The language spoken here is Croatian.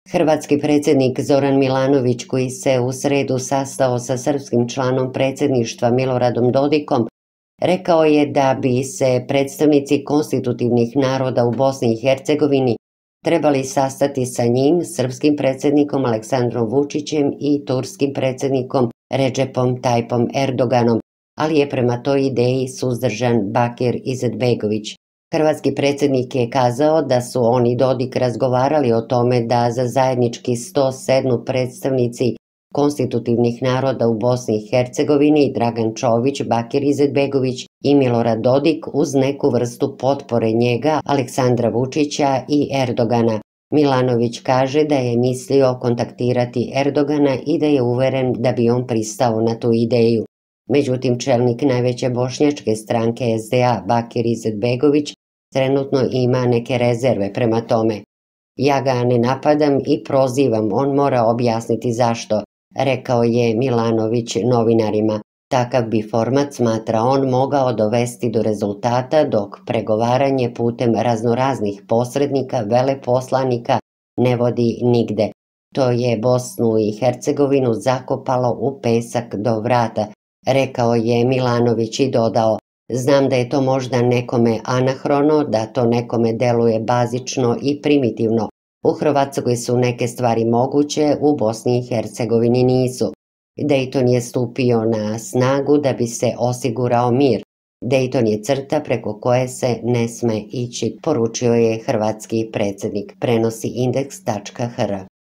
Hrvatski predsjednik Zoran Milanović, koji se u sredu sastao sa srpskim članom predsjedništva Miloradom Dodikom, rekao je da bi se predstavnici konstitutivnih naroda u Bosni i Hercegovini trebali sastati sa njim, srpskim predsjednikom Aleksandrom Vučićem i turskim predsjednikom Recepom Tayyipom Erdoganom, ali je prema toj ideji suzdržan Bakir Izetbegović. Hrvatski predsjednik je kazao da su on i Dodik razgovarali o tome da za zajednički sto sednu predstavnici konstitutivnih naroda u Bosni i Hercegovini Dragan Čović, Bakir Izetbegović i Milorad Dodik uz neku vrstu potpore njega, Aleksandra Vučića i Erdogana. Milanović kaže da je mislio kontaktirati Erdogana i da je uveren da bi on pristao na tu ideju. Međutim, čelnik najveće bošnjačke stranke SDA Bakir Izetbegović trenutno ima neke rezerve prema tome. Ja ga ne napadam i prozivam, on mora objasniti zašto, rekao je Milanović novinarima. Takav bi format, smatra on, mogao dovesti do rezultata dok pregovaranje putem raznoraznih posrednika, veleposlanika ne vodi nigde. To je Bosnu i Hercegovinu zakopalo u pesak do vrata, rekao je Milanović i dodao: znam da je to možda nekome anahrono, da to nekome deluje bazično i primitivno. U Hrvatskoj su neke stvari moguće, u Bosni i Hercegovini nisu. Dejton je stupio na snagu da bi se osigurao mir. Dejton je crta preko koje se ne sme ići, poručio je hrvatski predsjednik, prenosi Indeks.hr.